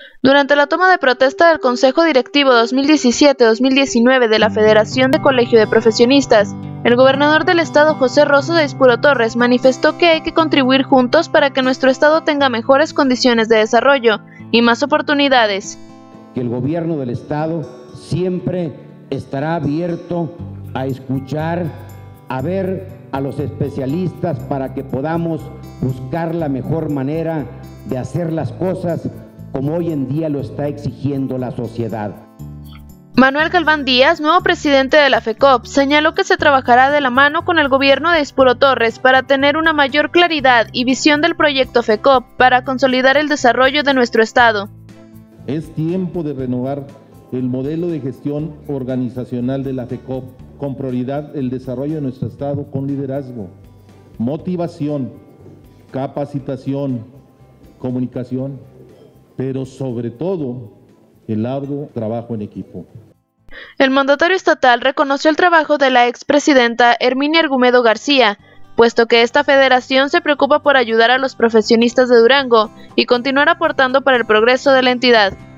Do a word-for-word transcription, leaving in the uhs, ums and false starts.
Durante la toma de protesta del Consejo Directivo dos mil diecisiete dos mil diecinueve de la Federación de Colegio de Profesionistas, el gobernador del estado, José Rosso de Aispuro Torres, manifestó que hay que contribuir juntos para que nuestro estado tenga mejores condiciones de desarrollo y más oportunidades. Que el gobierno del estado siempre estará abierto a escuchar, a ver a los especialistas para que podamos buscar la mejor manera de hacer las cosas como hoy en día lo está exigiendo la sociedad. Manuel Galván Díaz, nuevo presidente de la FECOP, señaló que se trabajará de la mano con el gobierno de Aispuro Torres para tener una mayor claridad y visión del proyecto FECOP para consolidar el desarrollo de nuestro estado. Es tiempo de renovar el modelo de gestión organizacional de la FECOP con prioridad el desarrollo de nuestro estado con liderazgo, motivación, capacitación, comunicación, pero sobre todo el arduo trabajo en equipo. El mandatario estatal reconoció el trabajo de la expresidenta Herminia Argumedo García, puesto que esta federación se preocupa por ayudar a los profesionistas de Durango y continuar aportando para el progreso de la entidad.